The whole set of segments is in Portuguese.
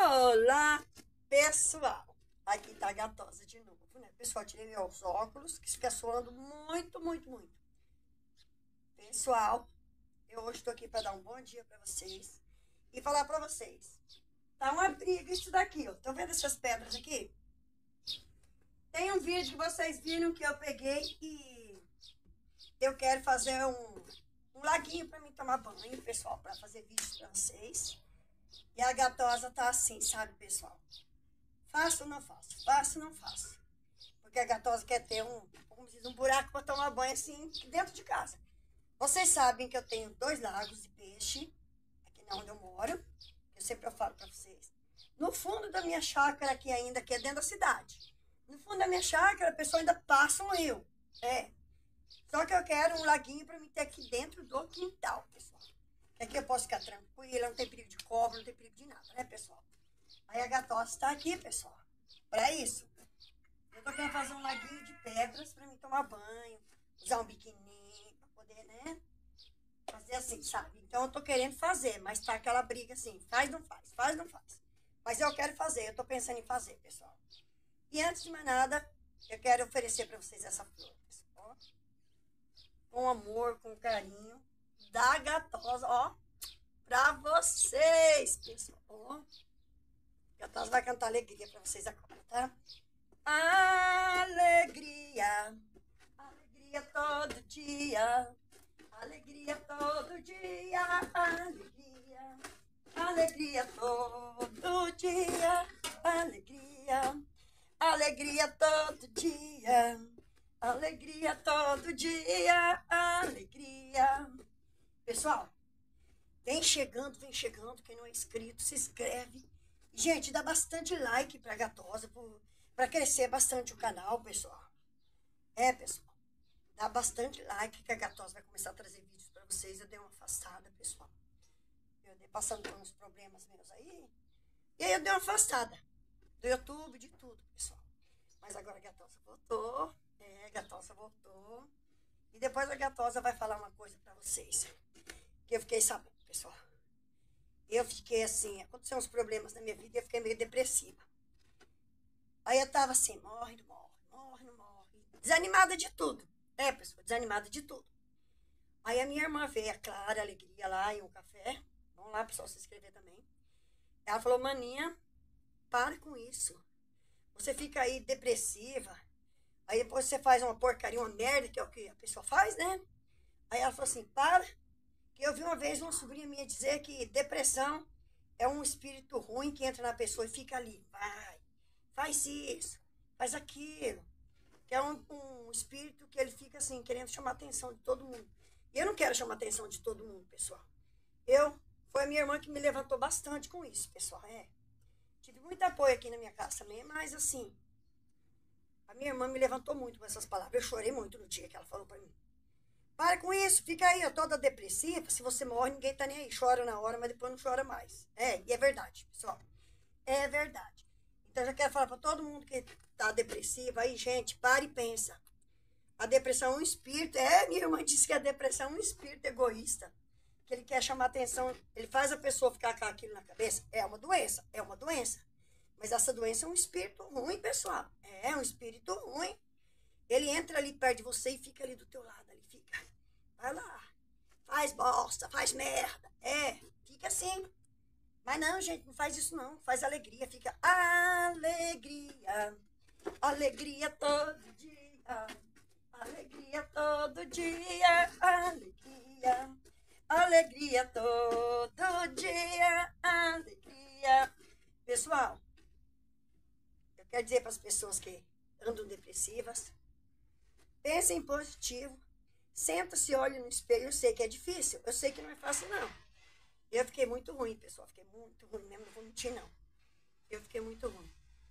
Olá, pessoal. Aqui tá a Gatosa de novo, né? Pessoal, tirei meus óculos, que fica suando muito, muito, muito. Pessoal, eu hoje tô aqui para dar um bom dia para vocês e falar para vocês. Tá uma briga isso daqui, ó. Estão vendo essas pedras aqui? Tem um vídeo que vocês viram que eu peguei e eu quero fazer um laguinho para mim tomar banho, pessoal, para fazer vídeo para vocês. E a Gatosa tá assim, sabe, pessoal? Faço ou não faço? Faço ou não faço? Porque a Gatosa quer ter como diz, um buraco para tomar banho assim dentro de casa. Vocês sabem que eu tenho 2 lagos de peixe aqui onde eu moro. Eu sempre falo para vocês. No fundo da minha chácara aqui ainda, que é dentro da cidade. No fundo da minha chácara, a pessoa ainda passa um rio. É. Só que eu quero um laguinho para me ter aqui dentro do quintal, pessoal. Aqui eu posso ficar tranquila, não tem perigo de cobra, não tem perigo de nada, né, pessoal? Aí a Gatosa está aqui, pessoal, para isso. Eu tô querendo fazer um laguinho de pedras para mim tomar banho, usar um biquininho, para poder, né, fazer assim, sabe? Então eu tô querendo fazer, mas tá aquela briga assim, faz, não faz, faz, não faz. Mas eu quero fazer, eu tô pensando em fazer, pessoal. E antes de mais nada, eu quero oferecer para vocês essa flor, pessoal. Com amor, com carinho, da Gatosa, ó, pra vocês, pessoal. Ó, Gatosa vai cantar alegria pra vocês agora, tá? Alegria, alegria todo dia, alegria todo dia, alegria, alegria todo dia, alegria, alegria todo dia, alegria todo dia, alegria. Pessoal, vem chegando, quem não é inscrito, se inscreve. Gente, dá bastante like pra Gatosa, pra crescer bastante o canal, pessoal. É, pessoal, dá bastante like que a Gatosa vai começar a trazer vídeos pra vocês. Eu dei uma afastada, pessoal. Eu dei passando por uns problemas meus aí. E aí eu dei uma afastada do YouTube, de tudo, pessoal. Mas agora a Gatosa voltou. É, a Gatosa voltou. E depois a Gatosa vai falar uma coisa pra vocês. Que eu fiquei sabendo, pessoal. Eu fiquei assim, aconteceram uns problemas na minha vida e eu fiquei meio depressiva. Aí eu tava assim, morre, não morre, morre, não morre. Desanimada de tudo. É, pessoal, desanimada de tudo. Aí a minha irmã veio, a Clara, a Alegria lá em um café. Vamos lá, pessoal, se inscrever também. Ela falou, maninha, para com isso. Você fica aí depressiva. Aí depois você faz uma porcaria, uma merda, que é o que a pessoa faz, né? Aí ela falou assim, para. Que eu vi uma vez uma sobrinha minha dizer que depressão é um espírito ruim que entra na pessoa e fica ali. Vai, faz isso, faz aquilo. Que é um espírito que ele fica assim, querendo chamar a atenção de todo mundo. E eu não quero chamar a atenção de todo mundo, pessoal. Foi a minha irmã que me levantou bastante com isso, pessoal. É. Tive muito apoio aqui na minha casa também, mas assim, a minha irmã me levantou muito com essas palavras. Eu chorei muito no dia que ela falou pra mim. Para com isso, fica aí, ó, toda depressiva. Se você morre, ninguém tá nem aí. Chora na hora, mas depois não chora mais. É, e é verdade, pessoal. É verdade. Então, eu já quero falar para todo mundo que tá depressivo aí, gente, para e pensa. A depressão é um espírito. É, minha irmã disse que a depressão é um espírito egoísta. Que ele quer chamar atenção. Ele faz a pessoa ficar com aquilo na cabeça. É uma doença, é uma doença. Mas essa doença é um espírito ruim, pessoal. É um espírito ruim. Ele entra ali perto de você e fica ali do teu lado. Ali fica. Vai lá. Faz bosta, faz merda. É, fica assim. Mas não, gente, não faz isso não. Faz alegria. Fica alegria. Alegria todo dia. Alegria todo dia. Alegria. Alegria todo dia. Alegria. Pessoal, eu quero dizer para as pessoas que andam depressivas, pensem positivo, senta-se, olhe no espelho. Eu sei que é difícil, eu sei que não é fácil, não. Eu fiquei muito ruim, pessoal, fiquei muito ruim mesmo, não vou mentir, não. Eu fiquei muito ruim.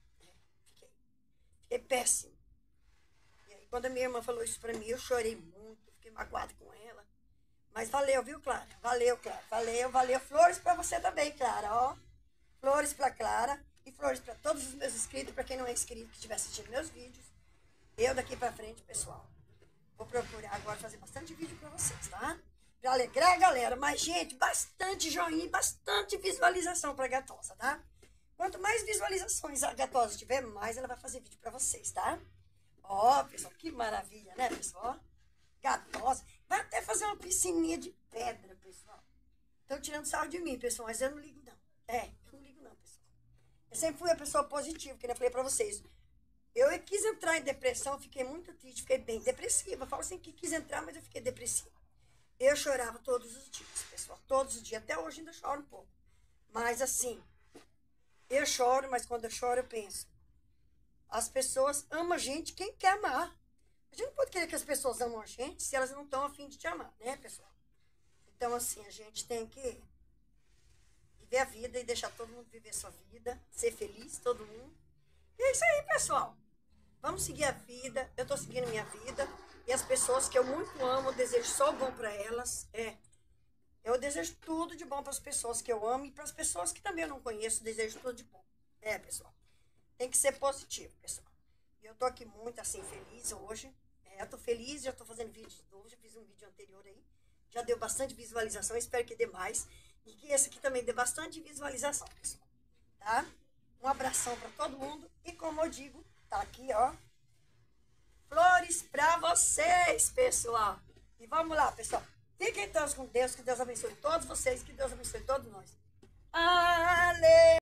Fiquei péssimo. E aí, quando a minha irmã falou isso pra mim, eu chorei muito, fiquei magoada com ela. Mas valeu, viu, Clara? Valeu, Clara. Valeu, valeu. Flores pra você também, Clara, ó. Flores pra Clara e flores pra todos os meus inscritos, pra quem não é inscrito, que estiver assistindo meus vídeos. Eu daqui pra frente, pessoal, vou procurar agora fazer bastante vídeo pra vocês, tá? Pra alegrar a galera. Mas, gente, bastante joinha, bastante visualização pra Gatosa, tá? Quanto mais visualizações a Gatosa tiver, mais ela vai fazer vídeo pra vocês, tá? Ó, pessoal, que maravilha, né, pessoal? Gatosa. Vai até fazer uma piscininha de pedra, pessoal. Estão tirando sarro de mim, pessoal, mas eu não ligo, não. Eu não ligo, não, pessoal. Eu sempre fui a pessoa positiva, que eu falei pra vocês. Eu quis entrar em depressão, fiquei muito triste, fiquei bem depressiva. Eu falo assim que quis entrar, mas eu fiquei depressiva. Eu chorava todos os dias, pessoal, todos os dias. Até hoje ainda choro um pouco. Mas assim, eu choro, mas quando eu choro eu penso. As pessoas amam a gente quem quer amar. A gente não pode querer que as pessoas amam a gente se elas não estão a fim de te amar, né, pessoal? Então, assim, a gente tem que viver a vida e deixar todo mundo viver a sua vida, ser feliz, todo mundo. E é isso aí, pessoal. Vamos seguir a vida. Eu tô seguindo minha vida. E as pessoas que eu muito amo, eu desejo só o bom para elas. Eu desejo tudo de bom para as pessoas que eu amo e para as pessoas que também eu não conheço, desejo tudo de bom. Pessoal. Tem que ser positivo, pessoal. E eu tô aqui muito, assim, feliz hoje. Eu tô feliz, já tô fazendo vídeo de novo, já fiz um vídeo anterior aí. Já deu bastante visualização, espero que dê mais. E que esse aqui também dê bastante visualização, pessoal. Tá? Um abração para todo mundo. E como eu digo, tá aqui, ó. Flores para vocês, pessoal. E vamos lá, pessoal. Fiquem todos com Deus, que Deus abençoe todos vocês, que Deus abençoe todos nós. Ale!